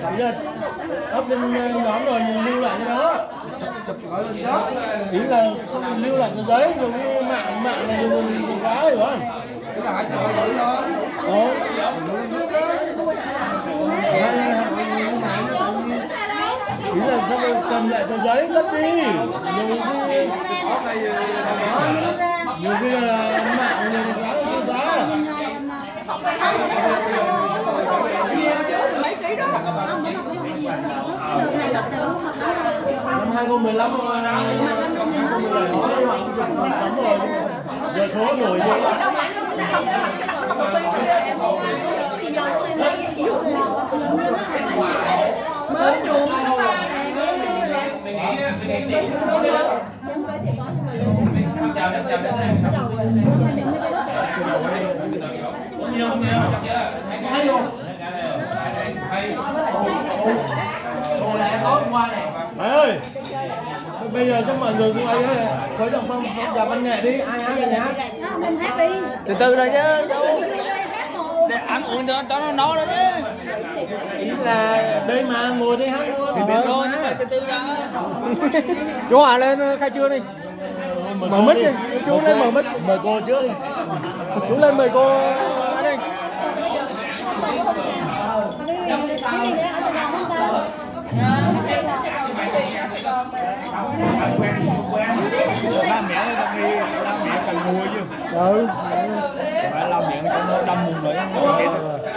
Ý là up lên nhóm rồi lưu lại cái đó. Chụp gọi lên đó. Ý là lưu lại cái giấy rồi cái mạng này rồi khóa hiểu không? Cái là 2 triệu vậy thôi. Ý là sao cầm lại tờ giấy cất đi. Nhiều khi là mạng này khóa. Mấy ký đó. Năm 2015 rồi. Giờ số nổi rồi. Mới nhuộm. Mày ơi, bây giờ cho mọi người cùng ấy với đồng phong và văn nghệ đi, ai hát thì hát. Mình hát đi. Từ từ rồi chứ đâu. Để ăn uống cho nó no rồi chứ. Ý là đây mà ngồi đây hát luôn. Thì biết rồi nhưng mà từ từ ra. Chú Hòa lên khai trương đi. Mở mic đi, chú lên mở mic. Mời cô trước đi. Chú lên mời cô hát đi. La miệng cần mua chứ. Ừ. Phải la miệng cho nó đâm mồm rồi.